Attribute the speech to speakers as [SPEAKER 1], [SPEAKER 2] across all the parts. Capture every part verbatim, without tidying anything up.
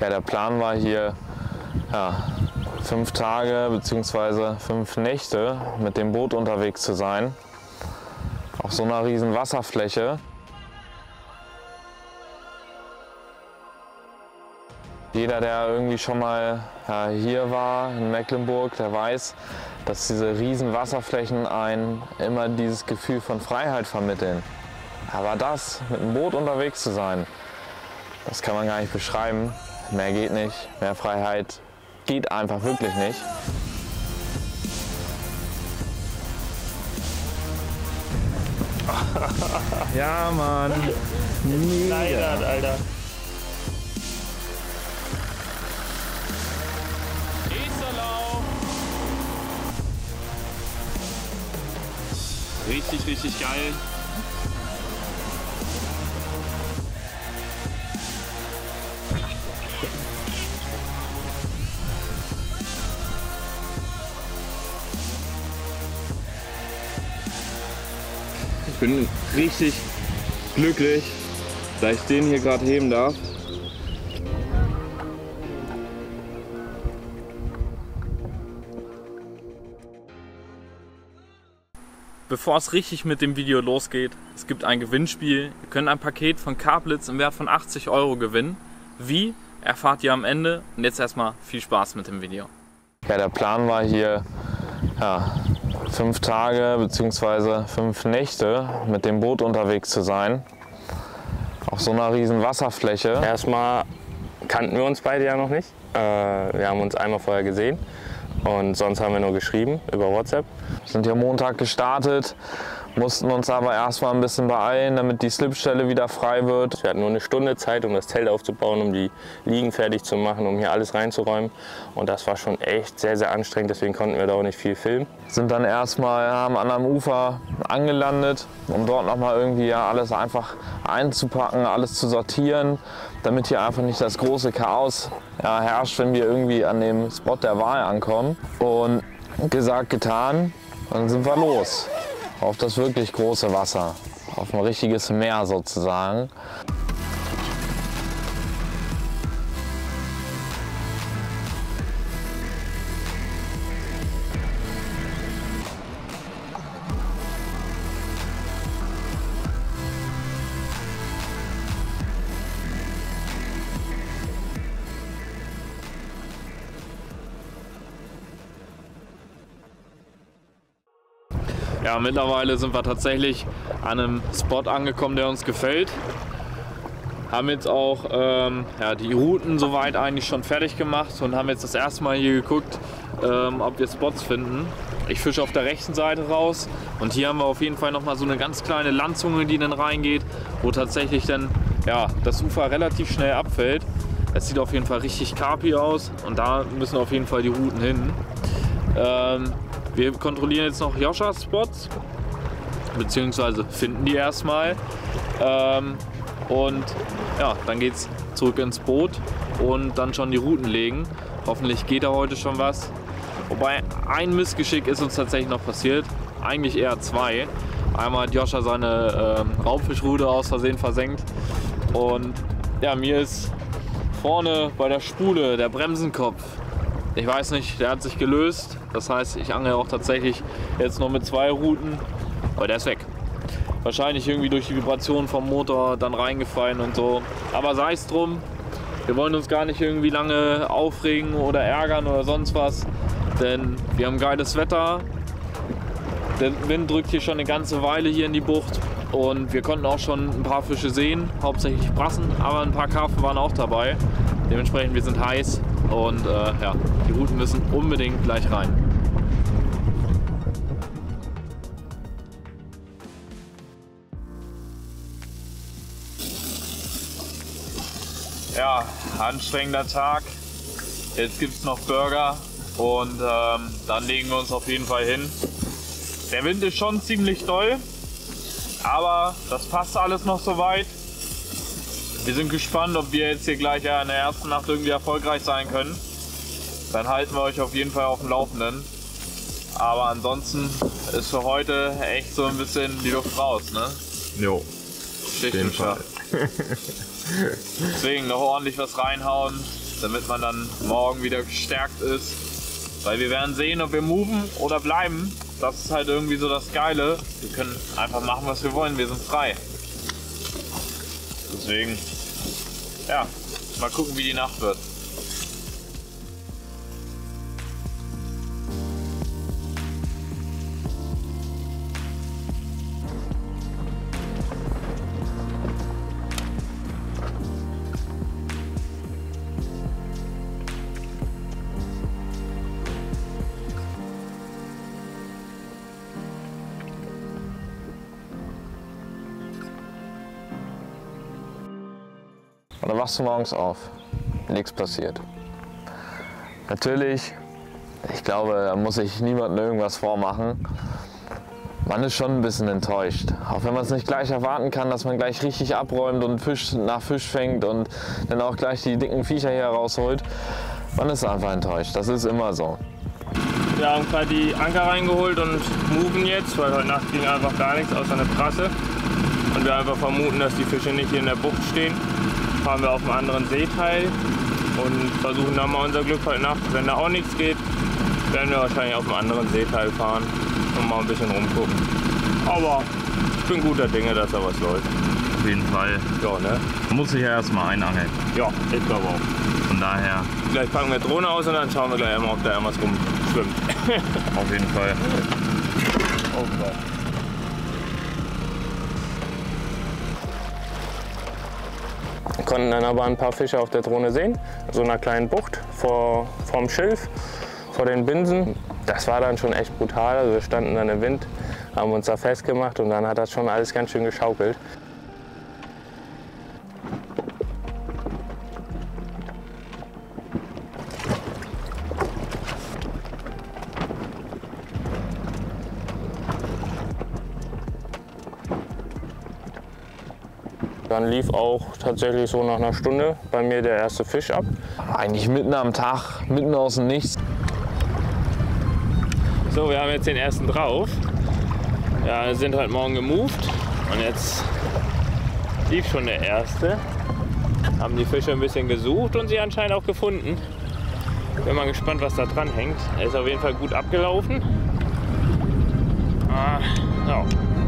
[SPEAKER 1] Ja, der Plan war hier ja, fünf Tage bzw. fünf Nächte mit dem Boot unterwegs zu sein. Auf so einer riesen Wasserfläche. Jeder, der irgendwie schon mal ja, hier war in Mecklenburg, der weiß, dass diese riesen Wasserflächen einen immer dieses Gefühl von Freiheit vermitteln. Aber das, mit dem Boot unterwegs zu sein, das kann man gar nicht beschreiben. Mehr geht nicht, mehr Freiheit geht einfach wirklich nicht. Ja, Mann.
[SPEAKER 2] Leider, Alter. Richtig, richtig geil.
[SPEAKER 3] Ich bin richtig glücklich, dass ich den hier gerade heben darf.
[SPEAKER 2] Bevor es richtig mit dem Video losgeht, es gibt ein Gewinnspiel. Ihr könnt ein Paket von Carblitz im Wert von achtzig Euro gewinnen. Wie, erfahrt ihr am Ende. Und jetzt erstmal viel Spaß mit dem Video.
[SPEAKER 1] Ja, der Plan war hier ja, fünf Tage bzw. fünf Nächte mit dem Boot unterwegs zu sein. Auf so einer riesen Wasserfläche.
[SPEAKER 3] Erstmal kannten wir uns beide ja noch nicht. Äh, wir haben uns einmal vorher gesehen. Und sonst haben wir nur geschrieben über WhatsApp.
[SPEAKER 1] Wir sind hier Montag gestartet, mussten uns aber erstmal ein bisschen beeilen, damit die Slipstelle wieder frei wird.
[SPEAKER 3] Wir hatten nur eine Stunde Zeit, um das Zelt aufzubauen, um die Liegen fertig zu machen, um hier alles reinzuräumen. Und das war schon echt sehr, sehr anstrengend, deswegen konnten wir da auch nicht viel filmen.
[SPEAKER 1] Sind dann erstmal am anderen Ufer angelandet, um dort nochmal irgendwie ja alles einfach einzupacken, alles zu sortieren, damit hier einfach nicht das große Chaos ja, herrscht, wenn wir irgendwie an dem Spot der Wahl ankommen. Und gesagt, getan, dann sind wir los auf das wirklich große Wasser, auf ein richtiges Meer sozusagen.
[SPEAKER 2] Ja, mittlerweile sind wir tatsächlich an einem Spot angekommen, der uns gefällt. Haben jetzt auch ähm, ja, die Routen soweit eigentlich schon fertig gemacht und haben jetzt das erste Mal hier geguckt, ähm, ob wir Spots finden. Ich fische auf der rechten Seite raus und hier haben wir auf jeden Fall noch mal so eine ganz kleine Landzunge, die dann reingeht, wo tatsächlich dann ja, das Ufer relativ schnell abfällt. Es sieht auf jeden Fall richtig carpi aus und da müssen auf jeden Fall die Routen hin. Ähm, Wir kontrollieren jetzt noch Joschas Spots, beziehungsweise finden die erstmal. Ähm, und ja, dann geht es zurück ins Boot und dann schon die Routen legen. Hoffentlich geht da heute schon was. Wobei ein Missgeschick ist uns tatsächlich noch passiert, eigentlich eher zwei. Einmal hat Joscha seine ähm, Raubfischrute aus Versehen versenkt und ja, mir ist vorne bei der Spule der Bremsenkopf, ich weiß nicht, der hat sich gelöst. Das heißt, ich angel auch tatsächlich jetzt noch mit zwei Routen, aber der ist weg. Wahrscheinlich irgendwie durch die Vibration vom Motor dann reingefallen und so. Aber sei es drum, wir wollen uns gar nicht irgendwie lange aufregen oder ärgern oder sonst was, denn wir haben geiles Wetter. Der Wind drückt hier schon eine ganze Weile hier in die Bucht und wir konnten auch schon ein paar Fische sehen, hauptsächlich Brassen, aber ein paar Karpfen waren auch dabei. Dementsprechend, wir sind heiß und äh, ja, die Routen müssen unbedingt gleich rein. Ja, anstrengender Tag. Jetzt gibt es noch Burger und ähm, dann legen wir uns auf jeden Fall hin. Der Wind ist schon ziemlich doll, aber das passt alles noch soweit. Wir sind gespannt, ob wir jetzt hier gleich ja in der ersten Nacht irgendwie erfolgreich sein können. Dann halten wir euch auf jeden Fall auf dem Laufenden. Aber ansonsten ist für heute echt so ein bisschen die Luft raus, ne?
[SPEAKER 3] Jo.
[SPEAKER 2] Schicht im Schacht. Deswegen noch ordentlich was reinhauen, damit man dann morgen wieder gestärkt ist. Weil wir werden sehen, ob wir moven oder bleiben. Das ist halt irgendwie so das Geile. Wir können einfach machen, was wir wollen. Wir sind frei. Deswegen, ja, mal gucken, wie die Nacht wird.
[SPEAKER 1] Und dann wachst du morgens auf, nichts passiert. Natürlich, ich glaube, da muss sich niemandem irgendwas vormachen. Man ist schon ein bisschen enttäuscht. Auch wenn man es nicht gleich erwarten kann, dass man gleich richtig abräumt und Fisch nach Fisch fängt und dann auch gleich die dicken Viecher hier rausholt. Man ist einfach enttäuscht, das ist immer so.
[SPEAKER 4] Wir haben gerade die Anker reingeholt und moven jetzt, weil heute Nacht ging einfach gar nichts außer eine Prasse. Und wir einfach vermuten, dass die Fische nicht hier in der Bucht stehen. Fahren wir auf einem anderen Seeteil und versuchen dann mal unser Glück heute Nacht. Wenn da auch nichts geht, werden wir wahrscheinlich auf einem anderen Seeteil fahren und mal ein bisschen rumgucken. Aber ich bin guter Dinge, dass da was läuft.
[SPEAKER 2] Auf jeden Fall.
[SPEAKER 4] Ja, ne?
[SPEAKER 2] Muss ich ja erstmal einangeln.
[SPEAKER 4] Ja, ich glaube auch.
[SPEAKER 2] Von daher.
[SPEAKER 4] Gleich packen wir Drohne aus und dann schauen wir gleich mal, ob da irgendwas rumschwimmt.
[SPEAKER 2] Auf jeden Fall.
[SPEAKER 4] Oh Gott.
[SPEAKER 3] Wir konnten dann aber ein paar Fische auf der Drohne sehen, in so einer kleinen Bucht vor, vorm Schilf, vor den Binsen. Das war dann schon echt brutal. Also wir standen dann im Wind, haben uns da festgemacht und dann hat das schon alles ganz schön geschaukelt. Dann lief auch tatsächlich so nach einer Stunde bei mir der erste Fisch ab.
[SPEAKER 1] Eigentlich mitten am Tag, mitten aus dem Nichts.
[SPEAKER 4] So, wir haben jetzt den ersten drauf. Ja, wir sind heute Morgen gemoved und jetzt lief schon der erste. Haben die Fische ein bisschen gesucht und sie anscheinend auch gefunden. Bin mal gespannt, was da dran hängt. Er ist auf jeden Fall gut abgelaufen. Ah, ja.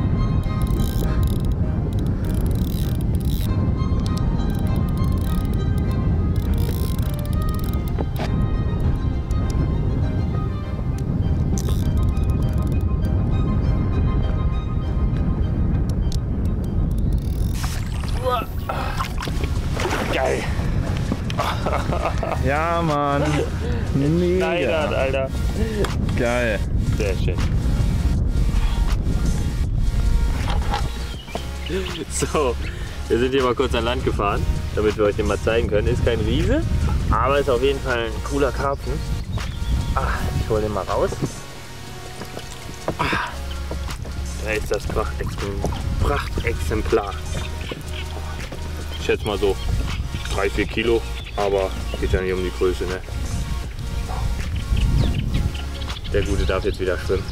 [SPEAKER 4] Geil.
[SPEAKER 2] Ja, Mann. Mega.
[SPEAKER 4] Nein, Alter.
[SPEAKER 2] Geil.
[SPEAKER 4] Sehr schön. So, wir sind hier mal kurz an Land gefahren, damit wir euch den mal zeigen können. Ist kein Riese, aber ist auf jeden Fall ein cooler Karpfen. Ah, ich hole den mal raus. Ah, da ist das Prachtexemplar. Prachtexemplar. Ich schätze mal so drei, vier Kilo, aber geht ja nicht um die Größe, ne? Der Gute darf jetzt wieder schwimmen.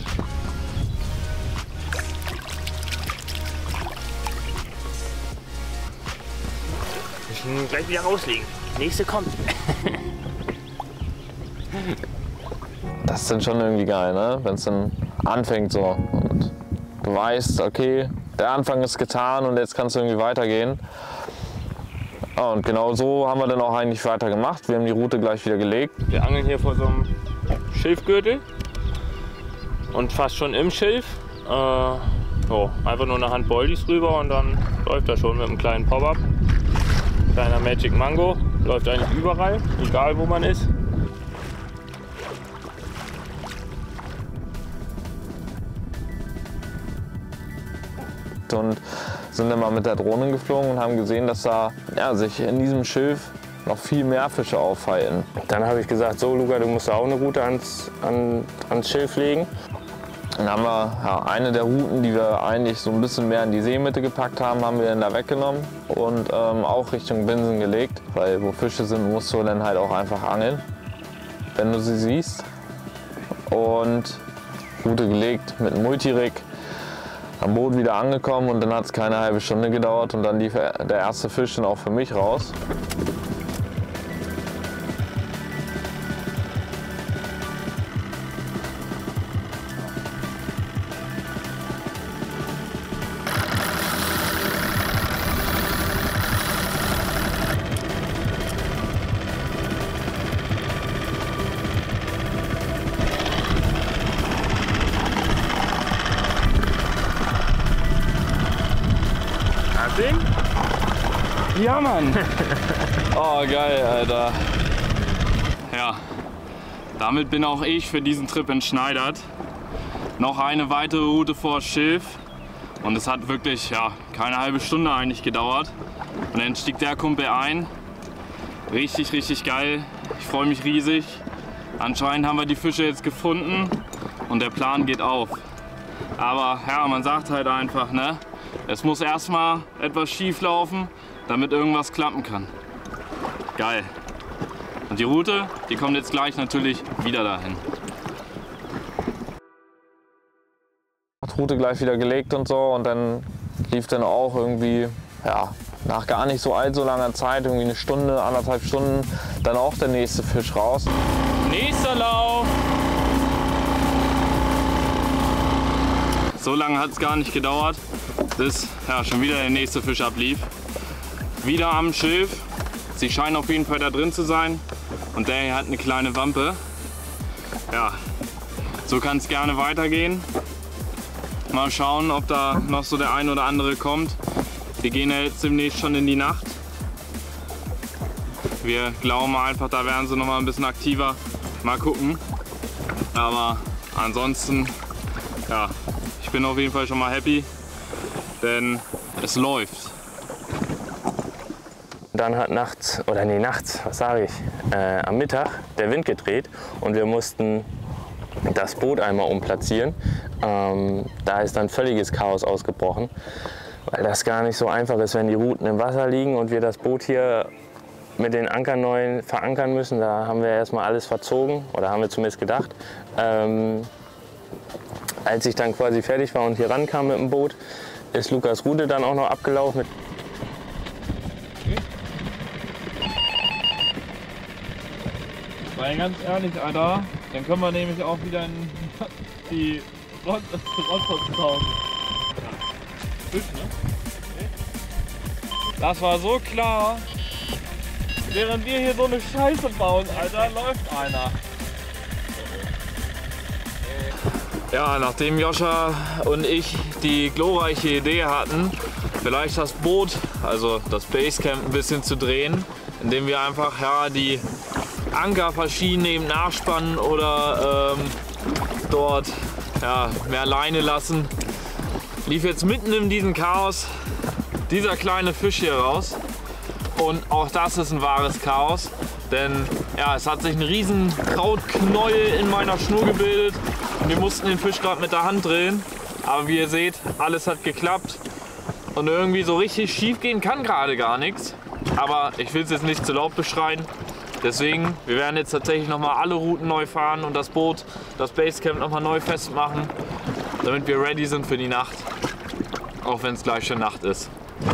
[SPEAKER 4] Wir müssen gleich wieder rauslegen. Nächste kommt.
[SPEAKER 1] Das ist dann schon irgendwie geil, ne? Wenn es dann anfängt so und du weißt, okay, der Anfang ist getan und jetzt kann es irgendwie weitergehen. Ja, und genau so haben wir dann auch eigentlich weitergemacht. Wir haben die Route gleich wieder gelegt.
[SPEAKER 4] Wir angeln hier vor so einem Schilfgürtel und fast schon im Schilf. Äh, so, einfach nur eine Hand Boldies rüber und dann läuft er schon mit einem kleinen Pop-Up. Kleiner Magic Mango, läuft eigentlich überall, egal wo man ist.
[SPEAKER 1] Und sind dann mal mit der Drohne geflogen und haben gesehen, dass da ja, sich in diesem Schilf noch viel mehr Fische aufhalten.
[SPEAKER 3] Dann habe ich gesagt, so Luca, du musst auch eine Route ans, an, ans Schilf legen.
[SPEAKER 1] Dann haben wir ja, eine der Routen, die wir eigentlich so ein bisschen mehr in die Seemitte gepackt haben, haben wir dann da weggenommen und ähm, auch Richtung Binsen gelegt. Weil wo Fische sind, musst du dann halt auch einfach angeln, wenn du sie siehst. Und Route gelegt mit einem Multirig. Am Boot wieder angekommen und dann hat es keine halbe Stunde gedauert und dann lief der erste Fisch dann auch für mich raus.
[SPEAKER 4] Ja, Mann.
[SPEAKER 2] Oh, geil, Alter. Ja, damit bin auch ich für diesen Trip entschneidert. Noch eine weitere Route vor Schilf. Und es hat wirklich, ja, keine halbe Stunde eigentlich gedauert. Und dann stieg der Kumpel ein. Richtig, richtig geil. Ich freue mich riesig. Anscheinend haben wir die Fische jetzt gefunden und der Plan geht auf. Aber ja, man sagt halt einfach, ne? Es muss erstmal etwas schief laufen, damit irgendwas klappen kann. Geil. Und die Route, die kommt jetzt gleich natürlich wieder dahin.
[SPEAKER 1] Route gleich wieder gelegt und so und dann lief dann auch irgendwie, ja, nach gar nicht so allzu langer Zeit, irgendwie eine Stunde, anderthalb Stunden, dann auch der nächste Fisch raus.
[SPEAKER 2] Nächster Lauf! So lange hat es gar nicht gedauert, bis ja, schon wieder der nächste Fisch ablief. Wieder am Schilf. Sie scheinen auf jeden Fall da drin zu sein. Und der hier hat eine kleine Wampe. Ja, so kann es gerne weitergehen. Mal schauen, ob da noch so der ein oder andere kommt. Wir gehen ja jetzt demnächst schon in die Nacht. Wir glauben einfach, da werden sie noch mal ein bisschen aktiver. Mal gucken. Aber ansonsten, ja, ich bin auf jeden Fall schon mal happy, denn es läuft.
[SPEAKER 3] Dann hat nachts, oder nee, nachts, was sage ich, äh, am Mittag der Wind gedreht und wir mussten das Boot einmal umplatzieren. Ähm, da ist dann völliges Chaos ausgebrochen, weil das gar nicht so einfach ist, wenn die Routen im Wasser liegen und wir das Boot hier mit den Ankern neu verankern müssen. Da haben wir erstmal alles verzogen, oder haben wir zumindest gedacht. Ähm, als ich dann quasi fertig war und hier rankam mit dem Boot, ist Lukas Rute dann auch noch abgelaufen.
[SPEAKER 2] Weil ganz ehrlich, Alter, dann können wir nämlich auch wieder in die Rostock tauchen. Fisch, ne? Das war so klar. Während wir hier so eine Scheiße bauen, Alter, läuft einer. Ja, nachdem Joscha und ich die glorreiche Idee hatten, vielleicht das Boot, also das Basecamp, ein bisschen zu drehen, indem wir einfach ja, die Ankerverschienen eben nachspannen oder ähm, dort ja, mehr Leine lassen, lief jetzt mitten in diesem Chaos dieser kleine Fisch hier raus. Und auch das ist ein wahres Chaos, denn ja, es hat sich ein riesen Krautknäuel in meiner Schnur gebildet und wir mussten den Fisch gerade mit der Hand drehen. Aber wie ihr seht, alles hat geklappt und irgendwie so richtig schief gehen kann gerade gar nichts. Aber ich will es jetzt nicht zu laut beschreien. Deswegen, wir werden jetzt tatsächlich noch mal alle Routen neu fahren und das Boot, das Basecamp noch mal neu festmachen, damit wir ready sind für die Nacht, auch wenn es gleich schon Nacht ist.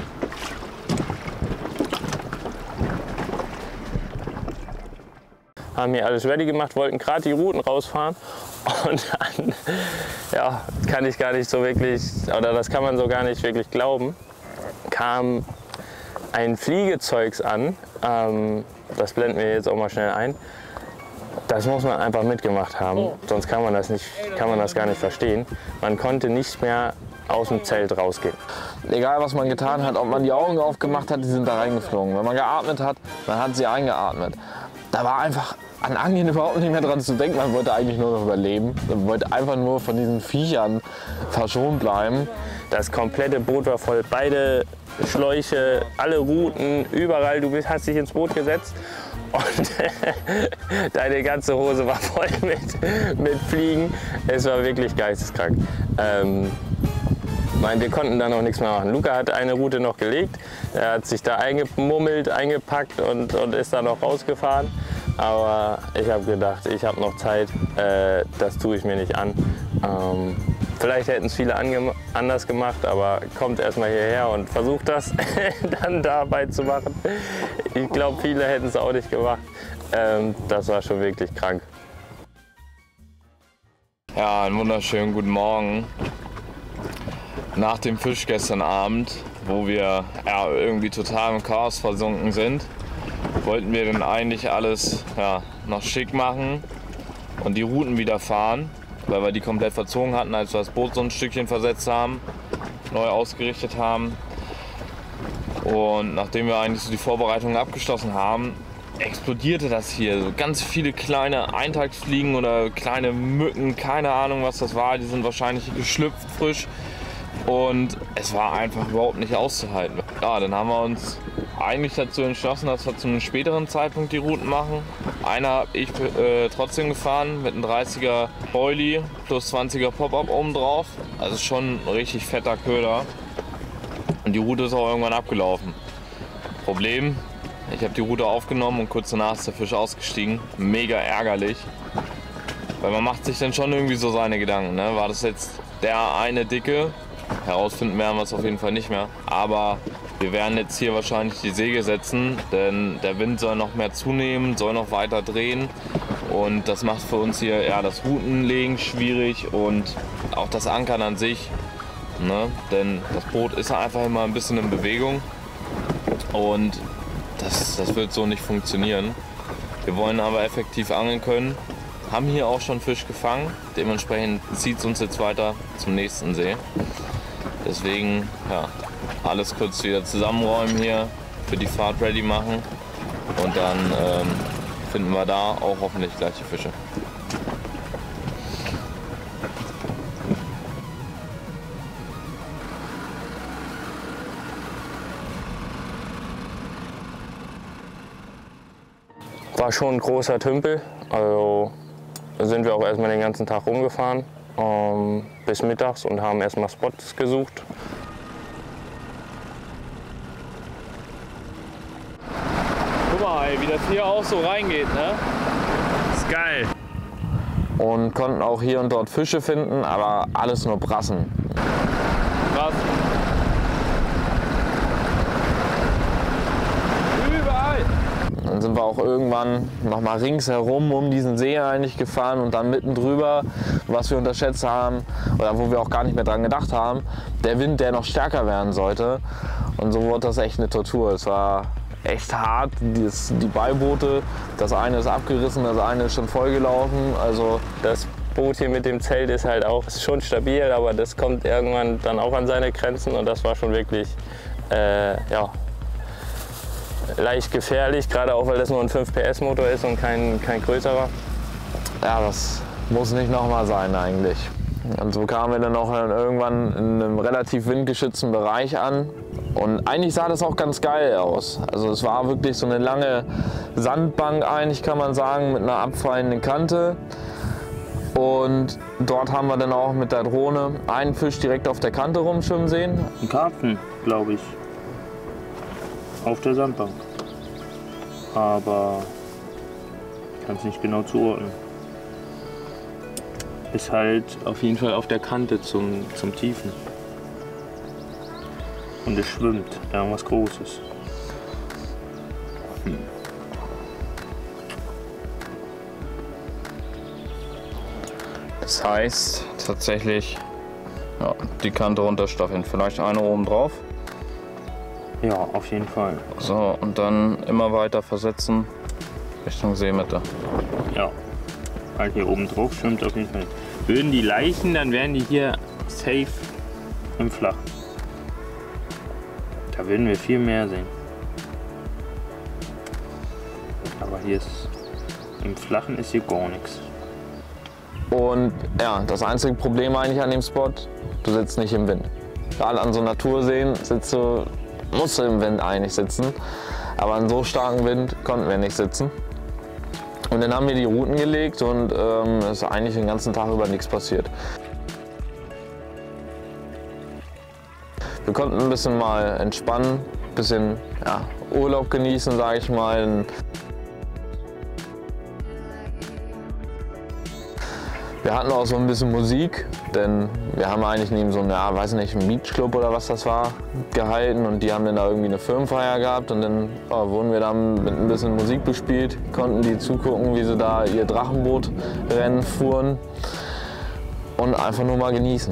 [SPEAKER 3] Haben hier alles ready gemacht, wollten gerade die Routen rausfahren und dann, ja, kann ich gar nicht so wirklich, oder das kann man so gar nicht wirklich glauben, kam ein Fliegezeugs an, ähm, das blenden wir jetzt auch mal schnell ein. Das muss man einfach mitgemacht haben, sonst kann man das nicht, kann man das gar nicht verstehen. Man konnte nicht mehr aus dem Zelt rausgehen.
[SPEAKER 1] Egal was man getan hat, ob man die Augen aufgemacht hat, die sind da reingeflogen. Wenn man geatmet hat, dann hat sie eingeatmet. Da war einfach an Angeln überhaupt nicht mehr dran zu denken. Man wollte eigentlich nur noch überleben. Man wollte einfach nur von diesen Viechern verschont bleiben.
[SPEAKER 3] Das komplette Boot war voll. Beide Schläuche, alle Routen, überall. Du bist, hast dich ins Boot gesetzt und deine ganze Hose war voll mit, mit Fliegen. Es war wirklich geisteskrank. Ähm, Nein, wir konnten da noch nichts mehr machen. Luca hat eine Route noch gelegt. Er hat sich da eingemummelt, eingepackt und, und ist dann noch rausgefahren. Aber ich habe gedacht, ich habe noch Zeit, äh, das tue ich mir nicht an. Ähm, vielleicht hätten es viele anders gemacht, aber kommt erstmal hierher und versucht das dann dabei zu machen. Ich glaube, viele hätten es auch nicht gemacht. Ähm, das war schon wirklich krank.
[SPEAKER 2] Ja, einen wunderschönen guten Morgen. Nach dem Fisch gestern Abend, wo wir ja, irgendwie total im Chaos versunken sind, wollten wir dann eigentlich alles ja, noch schick machen und die Routen wieder fahren, weil wir die komplett verzogen hatten, als wir das Boot so ein Stückchen versetzt haben, neu ausgerichtet haben.
[SPEAKER 1] Und nachdem wir eigentlich so die Vorbereitungen abgeschlossen haben, explodierte das hier. So ganz viele kleine Eintagsfliegen oder kleine Mücken, keine Ahnung was das war. Die sind wahrscheinlich geschlüpft frisch und es war einfach überhaupt nicht auszuhalten. Ja, dann haben wir uns eigentlich dazu entschlossen, dass wir zu einem späteren Zeitpunkt die Routen machen. Einer habe ich äh, trotzdem gefahren mit einem dreißiger Boilie plus zwanziger Pop-Up oben drauf. Also schon ein richtig fetter Köder. Und die Route ist auch irgendwann abgelaufen. Problem: Ich habe die Route aufgenommen und kurz danach ist der Fisch ausgestiegen. Mega ärgerlich. Weil man macht sich dann schon irgendwie so seine Gedanken. Ne? War das jetzt der eine dicke? Herausfinden werden wir es auf jeden Fall nicht mehr. Aber wir werden jetzt hier wahrscheinlich die Säge setzen, denn der Wind soll noch mehr zunehmen, soll noch weiter drehen. Und das macht für uns hier ja, das Routenlegen schwierig und auch das Ankern an sich. Ne? Denn das Boot ist einfach immer ein bisschen in Bewegung. Und Das, das wird so nicht funktionieren. Wir wollen aber effektiv angeln können, haben hier auch schon Fisch gefangen. Dementsprechend zieht es uns jetzt weiter zum nächsten See. Deswegen ja, alles kurz wieder zusammenräumen hier, für die Fahrt ready machen und dann ähm, finden wir da auch hoffentlich gleich die Fische.
[SPEAKER 3] War schon ein großer Tümpel, also sind wir auch erstmal den ganzen Tag rumgefahren ähm, bis mittags und haben erstmal Spots gesucht.
[SPEAKER 2] Guck mal, ey, wie das hier auch so reingeht, ne? Ist geil.
[SPEAKER 1] Und konnten auch hier und dort Fische finden, aber alles nur Brassen.
[SPEAKER 2] Krass. Überall.
[SPEAKER 1] Dann sind wir auch irgendwann noch mal ringsherum um diesen See eigentlich gefahren und dann mitten drüber, was wir unterschätzt haben oder wo wir auch gar nicht mehr dran gedacht haben, der Wind, der noch stärker werden sollte. Und so wurde das echt eine Tortur. Es war echt hart, die, die Beiboote, das eine ist abgerissen, das eine ist schon vollgelaufen. Also
[SPEAKER 3] das Boot hier mit dem Zelt ist halt auch ist schon stabil, aber das kommt irgendwann dann auch an seine Grenzen und das war schon wirklich äh, ja, leicht gefährlich, gerade auch weil das nur ein fünf P S Motor ist und kein, kein größerer.
[SPEAKER 1] Ja, das muss nicht nochmal sein eigentlich. Und so kamen wir dann auch irgendwann in einem relativ windgeschützten Bereich an. Und eigentlich sah das auch ganz geil aus. Also es war wirklich so eine lange Sandbank eigentlich, kann man sagen, mit einer abfallenden Kante. Und dort haben wir dann auch mit der Drohne einen Fisch direkt auf der Kante rumschwimmen sehen.
[SPEAKER 4] Ein Karpfen, glaube ich. Auf der Sandbank. Aber ich kann es nicht genau zuordnen. Ist halt auf jeden Fall auf der Kante zum, zum Tiefen. Und es schwimmt, irgendwas Großes. Hm.
[SPEAKER 2] Das heißt tatsächlich ja, die Kante runterstaffeln. Vielleicht eine oben drauf.
[SPEAKER 4] Ja, auf jeden Fall.
[SPEAKER 2] So, und dann immer weiter versetzen Richtung Seemitte.
[SPEAKER 4] Ja, weil hier oben drauf schwimmt auf jeden Fall. Würden die Leichen, dann wären die hier safe im Flach. Da würden wir viel mehr sehen. Aber hier ist im Flachen ist hier gar nichts.
[SPEAKER 1] Und ja, das einzige Problem eigentlich an dem Spot, du sitzt nicht im Wind. Gerade an so Naturseen sitzt du, musst du im Wind eigentlich sitzen. Aber an so starkem Wind konnten wir nicht sitzen. Und dann haben wir die Routen gelegt und ähm, es ist eigentlich den ganzen Tag über nichts passiert. Wir konnten ein bisschen mal entspannen, ein bisschen ja, Urlaub genießen, sage ich mal. Wir hatten auch so ein bisschen Musik, denn wir haben eigentlich neben so einem, ja, weiß nicht, einen Beachclub oder was das war, gehalten und die haben dann da irgendwie eine Firmenfeier gehabt und dann ja, wurden wir dann mit ein bisschen Musik bespielt, konnten die zugucken, wie sie da ihr Drachenbootrennen fuhren und einfach nur mal genießen.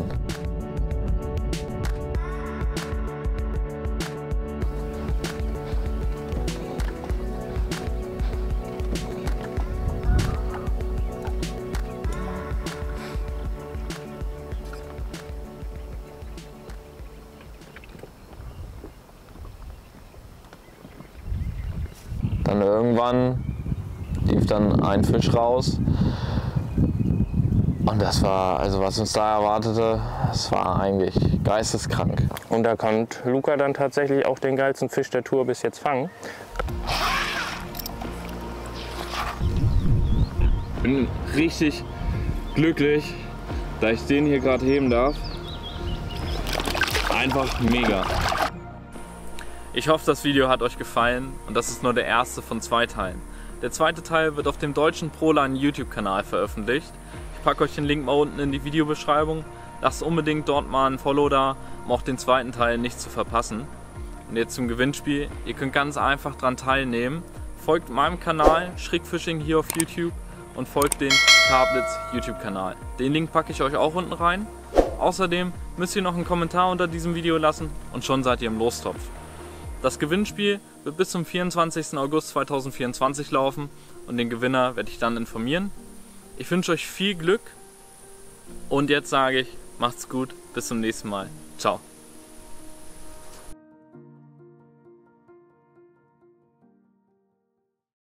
[SPEAKER 1] Und irgendwann lief dann ein Fisch raus. Und das war, also was uns da erwartete, das war eigentlich geisteskrank.
[SPEAKER 3] Und da konnte Luca dann tatsächlich auch den geilsten Fisch der Tour bis jetzt fangen.
[SPEAKER 2] Ich bin richtig glücklich, da ich den hier gerade heben darf. Einfach mega. Ich hoffe, das Video hat euch gefallen und das ist nur der erste von zwei Teilen. Der zweite Teil wird auf dem Deutschen Proline YouTube-Kanal veröffentlicht. Ich packe euch den Link mal unten in die Videobeschreibung. Lasst unbedingt dort mal ein Follow da, um auch den zweiten Teil nicht zu verpassen. Und jetzt zum Gewinnspiel. Ihr könnt ganz einfach daran teilnehmen. Folgt meinem Kanal Schrägfishing hier auf YouTube und folgt den K-Blitz YouTube-Kanal. Den Link packe ich euch auch unten rein. Außerdem müsst ihr noch einen Kommentar unter diesem Video lassen und schon seid ihr im Lostopf. Das Gewinnspiel wird bis zum vierundzwanzigsten August zweitausendvierundzwanzig laufen und den Gewinner werde ich dann informieren. Ich wünsche euch viel Glück und jetzt sage ich, macht's gut, bis zum nächsten Mal. Ciao.